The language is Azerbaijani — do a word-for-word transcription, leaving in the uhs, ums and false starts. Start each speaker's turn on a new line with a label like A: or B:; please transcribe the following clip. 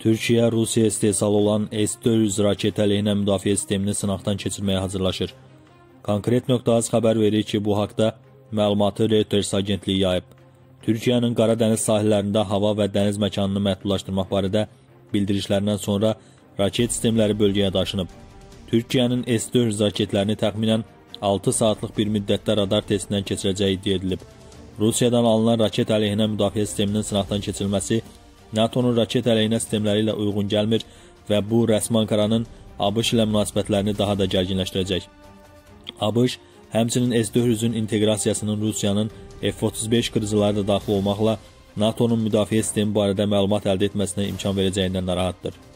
A: Türkiyə Rusiya istehsalı olan S dörd yüz raket əleyhinə müdafiə sistemini sınaqdan keçirməyə hazırlaşır. Konkret nöqtə az xəbər verir ki, bu haqda məlumatı Reuters agentliyi yayıb. Türkiyənin Qara dəniz sahillərində hava və dəniz məkanını məhdudlaşdırmaq barədə bildirişlərindən sonra raket sistemləri bölgəyə daşınıb. Türkiyənin S dörd yüz raketlərini təxminən altı saatlıq bir müddətdə radar testindən keçirəcəyi iddia edilib. Rusiyadan alınan raket əleyhinə müdafiə sisteminin sınaqdan keçirilməsi NATO'nun raket əleyhinə sistemləri ilə uyğun gəlmir və bu rəsmi Ankaranın ABŞ ilə münasibətlərini daha da gərginləşdirəcək. ABŞ həmçinin S dörd yüzün inteqrasiyasının Rusiyanın F otuz beş qırıcıları da daxil olmaqla NATO'nun müdafiə sistemi barədə məlumat əldə etməsinə imkan verəcəyindən narahatdır.